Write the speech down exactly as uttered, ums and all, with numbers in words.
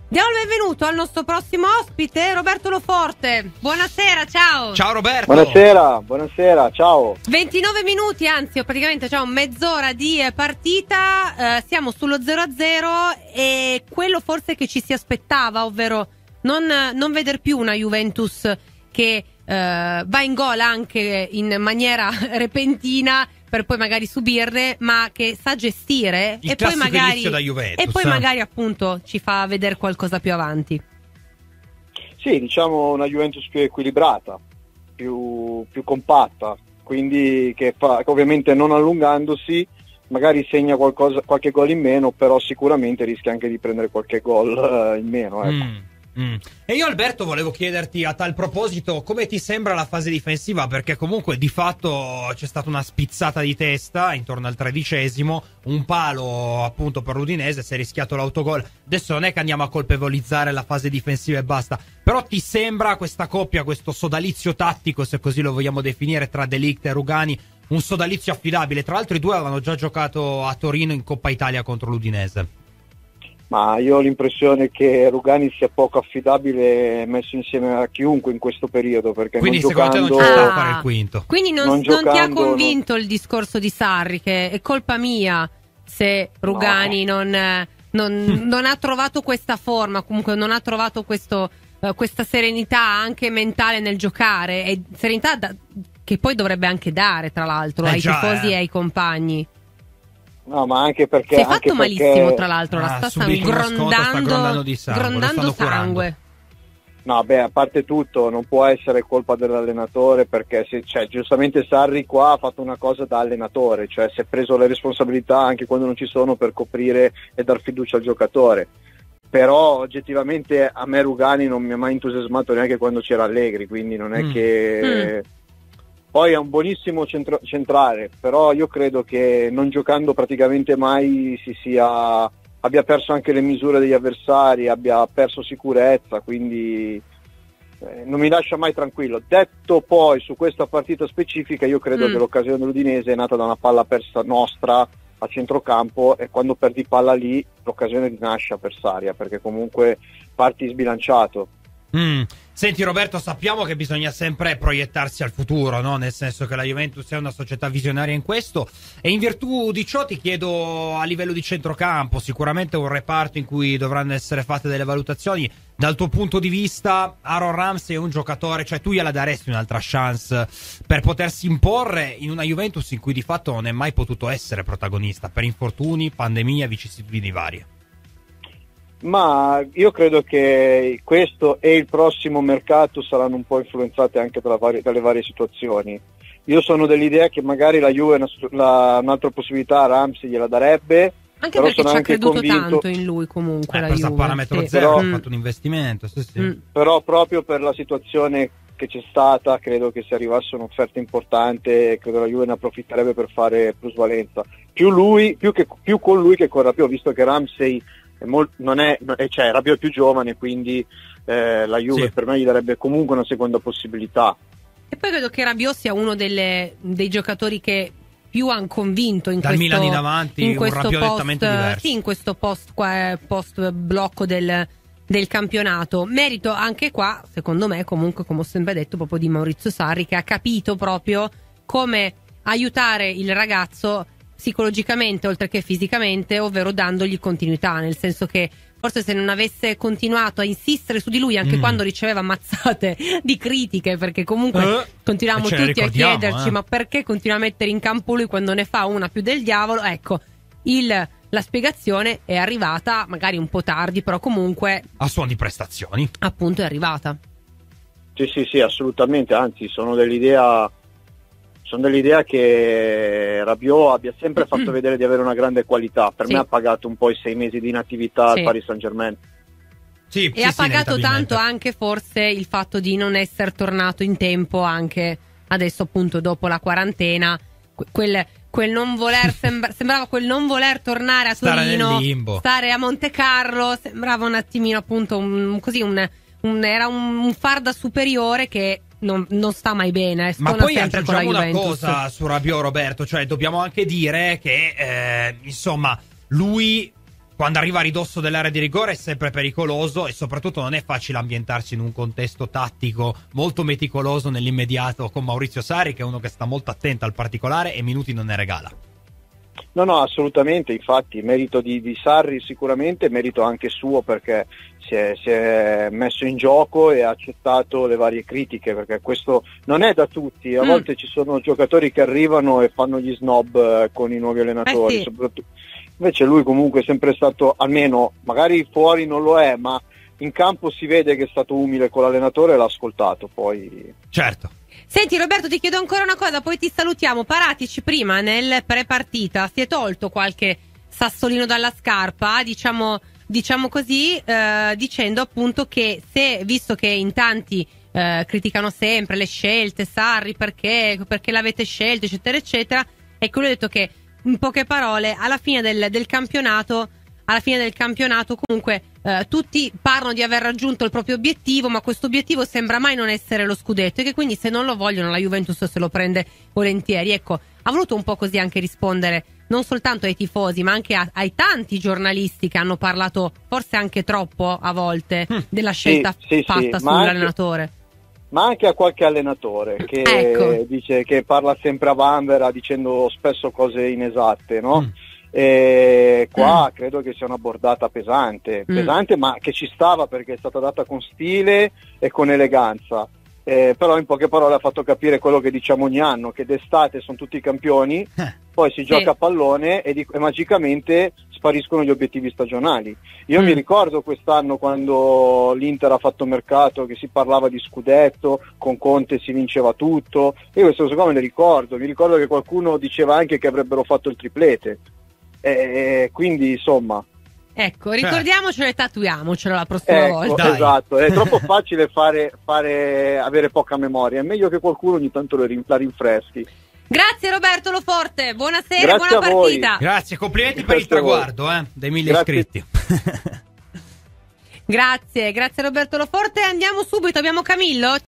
Diamo il benvenuto al nostro prossimo ospite, Roberto Loforte. Buonasera, ciao. Ciao Roberto. Buonasera, buonasera, ciao. ventinove minuti, anzi, praticamente c'è un mezz'ora di partita, eh, siamo sullo zero a zero e quello forse che ci si aspettava, ovvero non, non veder più una Juventus che eh, va in gol anche in maniera repentina per poi magari subirle, ma che sa gestire il e poi magari inizio da Juventus, e poi eh? magari appunto ci fa vedere qualcosa più avanti. Sì, diciamo una Juventus più equilibrata, più, più compatta, quindi che, fa, che ovviamente non allungandosi magari segna qualcosa, qualche gol in meno, però sicuramente rischia anche di prendere qualche gol uh, in meno, ecco. Mm. Mm. E io Alberto volevo chiederti a tal proposito come ti sembra la fase difensiva, perché comunque di fatto c'è stata una spizzata di testa intorno al tredicesimo, un palo appunto per l'Udinese, si è rischiato l'autogol. Adesso non è che andiamo a colpevolizzare la fase difensiva e basta, però ti sembra questa coppia, questo sodalizio tattico, se così lo vogliamo definire, tra De Ligt e Rugani, un sodalizio affidabile? Tra l'altro i due avevano già giocato a Torino in Coppa Italia contro l'Udinese. Ma io ho l'impressione che Rugani sia poco affidabile messo insieme a chiunque in questo periodo, perché quindi non secondo giocando... te non ci sta Ah, a fare il quinto? Quindi non, Non non giocando, ti ha convinto non- il discorso di Sarri, che è colpa mia se Rugani non, eh, non, non ha trovato questa forma, comunque non ha trovato questo, eh, questa serenità anche mentale nel giocare, e serenità da- che poi dovrebbe anche dare, tra l'altro, Eh ai già, tifosi eh. e ai compagni. No, ma anche perché... Si è anche fatto perché- malissimo, tra l'altro, la Ah, sta subito una scotta, sta grondando grondando, di sangue, lo grondando stanno curando. sangue. No, beh, a parte tutto, non può essere colpa dell'allenatore, perché se, cioè, giustamente Sarri qua ha fatto una cosa da allenatore, cioè si è preso le responsabilità anche quando non ci sono per coprire e dar fiducia al giocatore. Però oggettivamente a me Rugani non mi ha mai entusiasmato neanche quando c'era Allegri, quindi non è Mm. che... Poi è un buonissimo centro- centrale, però io credo che non giocando praticamente mai si sia... abbia perso anche le misure degli avversari, abbia perso sicurezza, quindi eh, non mi lascia mai tranquillo. Detto poi su questa partita specifica, io credo Mm. che l'occasione dell'Udinese è nata da una palla persa nostra a centrocampo, e quando perdi palla lì l'occasione rinasce avversaria, perché comunque parti sbilanciato. Mm. Senti Roberto, sappiamo che bisogna sempre proiettarsi al futuro, no? Nel senso che la Juventus è una società visionaria in questo, e in virtù di ciò ti chiedo a livello di centrocampo, sicuramente un reparto in cui dovranno essere fatte delle valutazioni. Dal tuo punto di vista Aaron Ramsey è un giocatore, cioè tu gliela daresti un'altra chance per potersi imporre in una Juventus in cui di fatto non è mai potuto essere protagonista per infortuni, pandemia, vicissitudini varie? Ma io credo che questo e il prossimo mercato saranno un po' influenzati anche dalla vari- dalle varie situazioni. Io sono dell'idea che magari la Juve una, la, un'altra possibilità a Ramsey gliela darebbe, Anche però perché sono ci ha anche creduto convinto, tanto in lui comunque Eh, la presa a Juve. parametro Sì. zero, Però- ha fatto un investimento, sì, sì. Mm. però proprio per la situazione che c'è stata credo che se arrivasse un'offerta importante, credo la Juve ne approfitterebbe per fare plusvalenza. Più lui, più, che, più con lui che con Rabiot, visto che Ramsey è mol- non è, non è- cioè Rabiot è più giovane, quindi eh, la Juve Sì. per me gli darebbe comunque una seconda possibilità. E poi credo che Rabiot sia uno delle, dei giocatori che più hanno convinto in Dal questo, Milan in avanti, in un questo Rabiot post, nettamente diverso. sì, in questo post, qua- post blocco del, del campionato. Merito anche qua, secondo me, comunque, come ho sempre detto, proprio di Maurizio Sarri, che ha capito proprio come aiutare il ragazzo psicologicamente oltre che fisicamente, ovvero dandogli continuità, nel senso che forse se non avesse continuato a insistere su di lui anche Mm. quando riceveva mazzate di critiche, perché comunque Eh, continuiamo e ce ne tutti a ricordiamo, chiederci eh. ma perché continua a mettere in campo lui quando ne fa una più del diavolo. Ecco, il, la spiegazione è arrivata magari un po' tardi, però comunque A suon di prestazioni. appunto è arrivata. Sì, sì, sì, assolutamente, anzi sono dell'idea sono dell'idea che Rabiot abbia sempre fatto vedere di avere una grande qualità. Per Sì. me ha pagato un po' i sei mesi di inattività Sì. al Paris Saint-Germain. Sì, E sì, ha sì, pagato inevitabilmente. tanto anche forse il fatto di non essere tornato in tempo anche adesso, appunto, dopo la quarantena. Que- Quel, quel non voler sembra- sembrava quel non voler tornare a Stare Torino, nel limbo. stare a Monte Carlo, sembrava un attimino appunto un, così un, un- era un, un far da superiore che non, non sta mai bene, eh, Ma stona poi sempre con la aggiungiamo una Juventus. cosa su Rabiot, Roberto, cioè dobbiamo anche dire che eh, insomma lui quando arriva a ridosso dell'area di rigore è sempre pericoloso e soprattutto non è facile ambientarsi in un contesto tattico molto meticoloso nell'immediato con Maurizio Sarri, che è uno che sta molto attento al particolare e minuti non ne regala. No, no, assolutamente, infatti merito di, di Sarri sicuramente, merito anche suo perché si è, si è messo in gioco e ha accettato le varie critiche, perché questo non è da tutti, a mm. volte ci sono giocatori che arrivano e fanno gli snob eh, con i nuovi allenatori, eh sì. soprattutto. Invece lui comunque è sempre stato, almeno magari fuori non lo è, ma in campo si vede che è stato umile con l'allenatore e l'ha ascoltato poi. Certo. Senti Roberto, ti chiedo ancora una cosa, poi ti salutiamo. Paratici prima nel pre-partita si è tolto qualche sassolino dalla scarpa, diciamo, diciamo così, eh, dicendo appunto che se, visto che in tanti eh, criticano sempre le scelte, Sarri perché, perché l'avete scelto, eccetera, eccetera, ecco lui ha detto che in poche parole alla fine del, del campionato, alla fine del campionato comunque eh, tutti parlano di aver raggiunto il proprio obiettivo, ma questo obiettivo sembra mai non essere lo scudetto e che quindi se non lo vogliono la Juventus se lo prende volentieri. Ecco, ha voluto un po' così anche rispondere non soltanto ai tifosi ma anche a, ai tanti giornalisti che hanno parlato forse anche troppo a volte mm. della scelta sì, sì, fatta sì, sull'allenatore. Anche, ma anche a qualche allenatore che ecco. dice che parla sempre a vanvera dicendo spesso cose inesatte, no? Mm. E qua mm. credo che sia una bordata pesante, mm. pesante ma che ci stava perché è stata data con stile e con eleganza, eh, però in poche parole ha fatto capire quello che diciamo ogni anno, che d'estate sono tutti campioni, eh. poi si gioca sì. a pallone e, di- e magicamente spariscono gli obiettivi stagionali. Io mm. mi ricordo quest'anno quando l'Inter ha fatto mercato che si parlava di scudetto, con Conte si vinceva tutto, io questo secondo me ne ricordo, mi ricordo che qualcuno diceva anche che avrebbero fatto il triplete. Eh, quindi insomma ecco, ricordiamocelo e tatuiamocelo la prossima ecco, volta. Esatto, è troppo facile fare, fare avere poca memoria, è meglio che qualcuno ogni tanto la rinfreschi. Grazie Roberto Loforte, buonasera, Grazie buona partita. Grazie, complimenti Grazie per il traguardo eh, dei mille grazie. iscritti. Grazie, grazie Roberto Loforte. Andiamo subito, abbiamo Camillo.